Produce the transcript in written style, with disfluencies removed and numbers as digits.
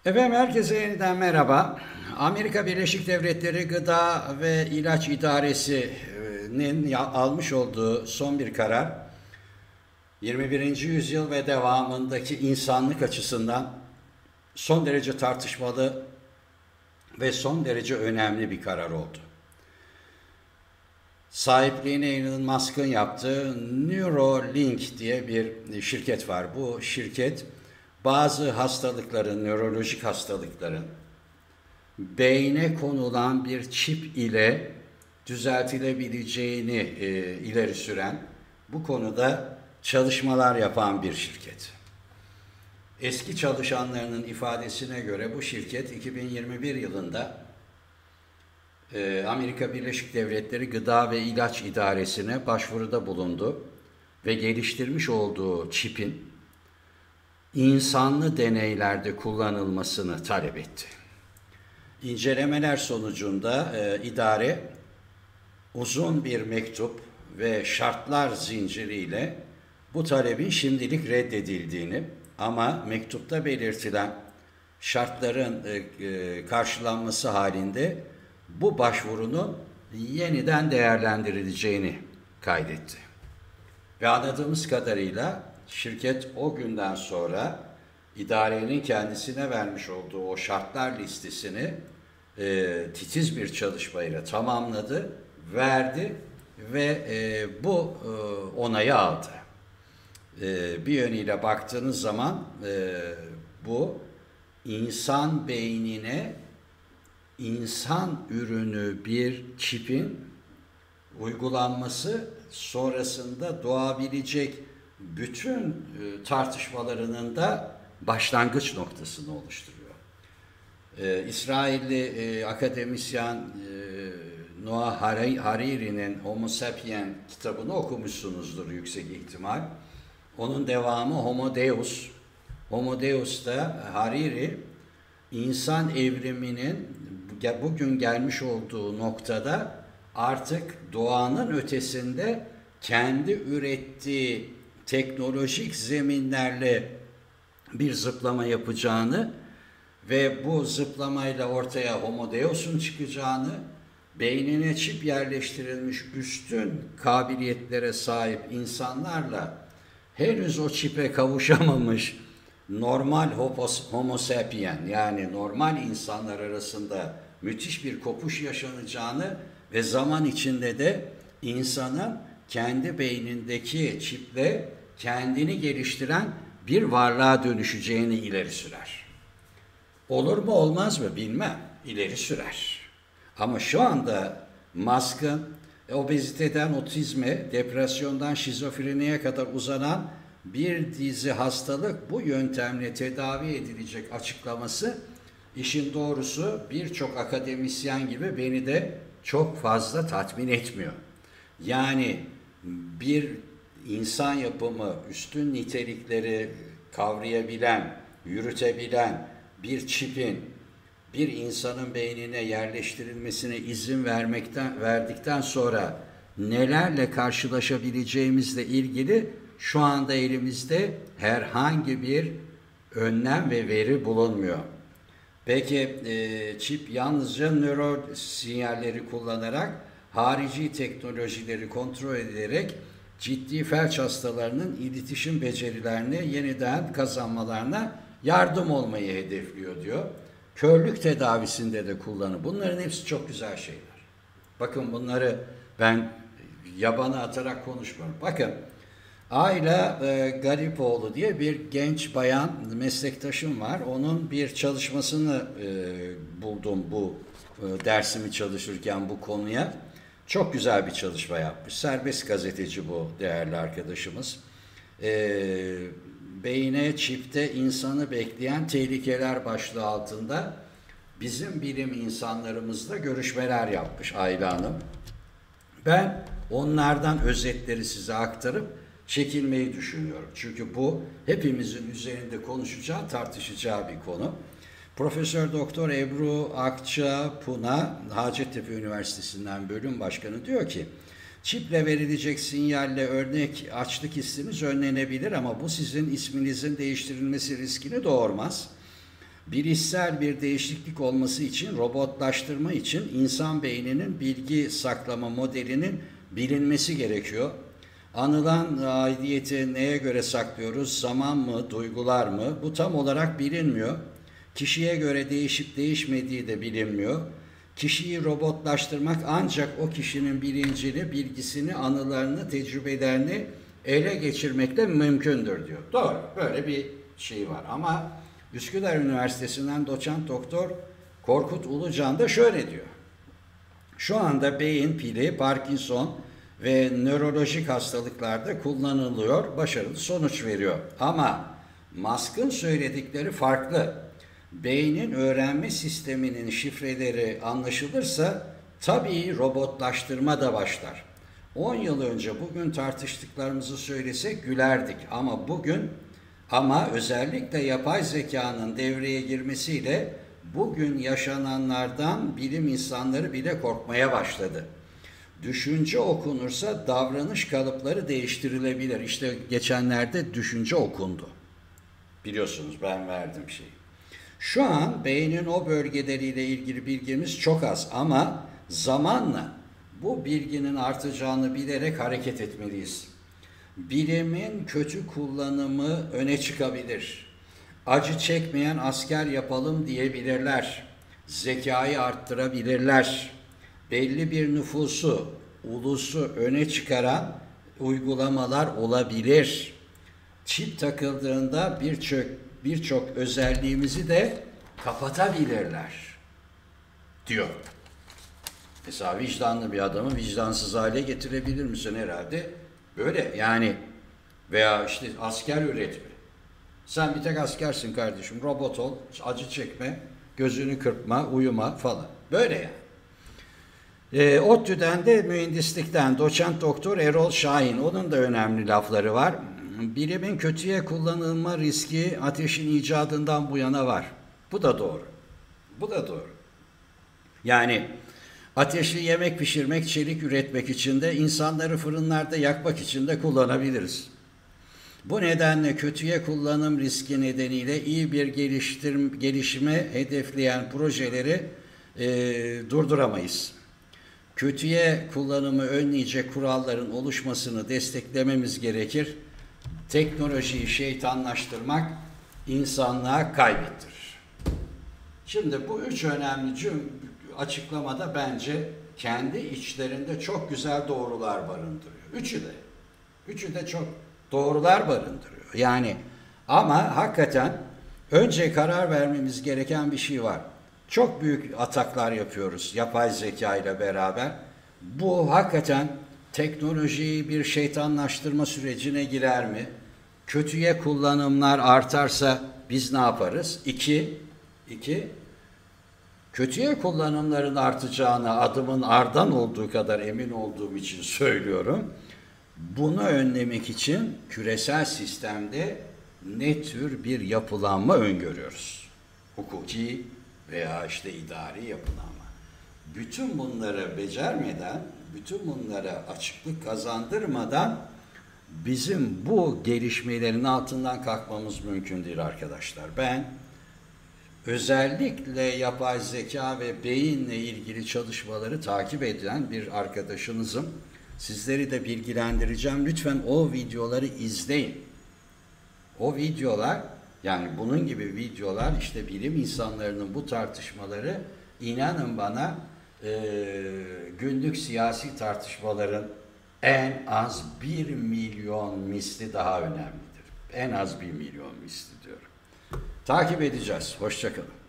Efendim herkese yeniden merhaba. Amerika Birleşik Devletleri Gıda ve İlaç İdaresi'nin almış olduğu son bir karar, 21. yüzyıl ve devamındaki insanlık açısından son derece tartışmalı ve son derece önemli bir karar oldu. Sahipliğini Elon Musk'ın yaptığı Neuralink diye bir şirket var. Bu şirket bazı hastalıkların, nörolojik hastalıkların beyne konulan bir çip ile düzeltilebileceğini ileri süren, bu konuda çalışmalar yapan bir şirket. Eski çalışanlarının ifadesine göre bu şirket 2021 yılında Amerika Birleşik Devletleri Gıda ve İlaç İdaresi'ne başvuruda bulundu ve geliştirmiş olduğu çipin insanlı deneylerde kullanılmasını talep etti. İncelemeler sonucunda idare uzun bir mektup ve şartlar zinciriyle bu talebin şimdilik reddedildiğini ama mektupta belirtilen şartların karşılanması halinde bu başvurunun yeniden değerlendirileceğini kaydetti. Ve anladığımız kadarıyla şirket o günden sonra idarenin kendisine vermiş olduğu o şartlar listesini titiz bir çalışmayla tamamladı, verdi ve bu onayı aldı. Bir yönüyle baktığınız zaman bu insan beynine insan ürünü bir çipin uygulanması sonrasında doğabilecek bütün tartışmalarının da başlangıç noktasını oluşturuyor. İsrailli akademisyen Noah Hariri'nin Homo Sapien kitabını okumuşsunuzdur yüksek ihtimal. Onun devamı Homo Deus. Homo Deus'ta Hariri insan evriminin bugün gelmiş olduğu noktada artık doğanın ötesinde kendi ürettiği teknolojik zeminlerle bir zıplama yapacağını ve bu zıplamayla ortaya Homo Deus'un çıkacağını, beynine çip yerleştirilmiş üstün kabiliyetlere sahip insanlarla henüz o çipe kavuşamamış normal Homo sapien yani normal insanlar arasında müthiş bir kopuş yaşanacağını ve zaman içinde de insanın kendi beynindeki çiple kendini geliştiren bir varlığa dönüşeceğini ileri sürer. Olur mu olmaz mı bilmem, ileri sürer. Ama şu anda Musk'ın obeziteden otizme, depresyondan şizofreniye kadar uzanan bir dizi hastalık bu yöntemle tedavi edilecek açıklaması işin doğrusu birçok akademisyen gibi beni de çok fazla tatmin etmiyor. Yani bir insan yapımı üstün nitelikleri kavrayabilen, yürütebilen bir çipin bir insanın beynine yerleştirilmesine izin verdikten sonra nelerle karşılaşabileceğimizle ilgili şu anda elimizde herhangi bir önlem ve veri bulunmuyor. Peki çip yalnızca nöro sinyalleri kullanarak harici teknolojileri kontrol ederek ciddi felç hastalarının iletişim becerilerini yeniden kazanmalarına yardım olmayı hedefliyor diyor. Körlük tedavisinde de kullanır. Bunların hepsi çok güzel şeyler. Bakın bunları ben yabana atarak konuşmuyorum. Bakın Ayla Garipoğlu diye bir genç bayan meslektaşım var. Onun bir çalışmasını buldum bu dersimi çalışırken bu konuya. Çok güzel bir çalışma yapmış. Serbest gazeteci bu değerli arkadaşımız. Beyne, çipte insanı bekleyen tehlikeler başlığı altında bizim bilim insanlarımızla görüşmeler yapmış Ayla Hanım. Ben onlardan özetleri size aktarıp çekilmeyi düşünüyorum. Çünkü bu hepimizin üzerinde konuşacağı, tartışacağı bir konu. Profesör Doktor Ebru Akçapuna, Hacettepe Üniversitesi'nden bölüm başkanı diyor ki, çiple verilecek sinyalle örnek açlık hissiniz önlenebilir ama bu sizin isminizin değiştirilmesi riskini doğurmaz. Bilişsel bir değişiklik olması için, robotlaştırma için insan beyninin bilgi saklama modelinin bilinmesi gerekiyor. Anılan aidiyeti neye göre saklıyoruz? Zaman mı, duygular mı? Bu tam olarak bilinmiyor. Kişiye göre değişip değişmediği de bilinmiyor. Kişiyi robotlaştırmak ancak o kişinin bilincini, bilgisini, anılarını, tecrübelerini ele geçirmekle mümkündür diyor. Doğru, böyle bir şey var. Ama Üsküdar Üniversitesi'nden doçent doktor Korkut Ulucan da şöyle diyor. Şu anda beyin pili, Parkinson ve nörolojik hastalıklarda kullanılıyor, başarılı sonuç veriyor. Ama Musk'ın söyledikleri farklı. Beynin öğrenme sisteminin şifreleri anlaşılırsa tabii robotlaştırma da başlar. 10 yıl önce bugün tartıştıklarımızı söylesek gülerdik ama özellikle yapay zekanın devreye girmesiyle bugün yaşananlardan bilim insanları bile korkmaya başladı. Düşünce okunursa davranış kalıpları değiştirilebilir. İşte geçenlerde düşünce okundu. Biliyorsunuz ben verdim şeyi. Şu an beynin o bölgeleriyle ilgili bilgimiz çok az ama zamanla bu bilginin artacağını bilerek hareket etmeliyiz. Bilimin kötü kullanımı öne çıkabilir. Acı çekmeyen asker yapalım diyebilirler. Zekayı arttırabilirler. Belli bir nüfusu, ulusu öne çıkaran uygulamalar olabilir. Çip takıldığında birçok özelliğimizi de kapatabilirler diyor. Mesela vicdanlı bir adamı vicdansız hale getirebilir misin herhalde? Böyle yani, veya işte asker üretme. Sen bir tek askersin kardeşim, robot ol, acı çekme, gözünü kırpma, uyuma falan. Böyle yani. ODTÜ'den de mühendislikten doçent doktor Erol Şahin, onun da önemli lafları var. Bilimin kötüye kullanılma riski ateşin icadından bu yana var. Bu da doğru. Bu da doğru. Yani ateşli yemek pişirmek, çelik üretmek için de, insanları fırınlarda yakmak için de kullanabiliriz. Bu nedenle kötüye kullanım riski nedeniyle iyi bir gelişime hedefleyen projeleri durduramayız. Kötüye kullanımı önleyecek kuralların oluşmasını desteklememiz gerekir. Teknolojiyi şeytanlaştırmak insanlığa kaybettirir. Şimdi bu üç önemli açıklamada bence kendi içlerinde çok güzel doğrular barındırıyor. Üçü de çok doğrular barındırıyor. Yani ama hakikaten önce karar vermemiz gereken bir şey var. Çok büyük ataklar yapıyoruz yapay zeka ile beraber. Bu hakikaten teknolojiyi bir şeytanlaştırma sürecine girer mi? Kötüye kullanımlar artarsa biz ne yaparız? İki, kötüye kullanımların artacağına adımın ardan olduğu kadar emin olduğum için söylüyorum. Bunu önlemek için küresel sistemde ne tür bir yapılanma öngörüyoruz? Hukuki veya işte idari yapılanma. Bütün bunları becermeden, bütün bunlara açıklık kazandırmadan bizim bu gelişmelerin altından kalkmamız mümkün değil arkadaşlar. Ben özellikle yapay zeka ve beyinle ilgili çalışmaları takip eden bir arkadaşınızım. Sizleri de bilgilendireceğim. Lütfen o videoları izleyin. O videolar, yani bunun gibi videolar, işte bilim insanlarının bu tartışmaları, inanın bana günlük siyasi tartışmaların en az 1 milyon misli daha önemlidir. En az 1 milyon misli diyorum. Takip edeceğiz. Hoşça kalın.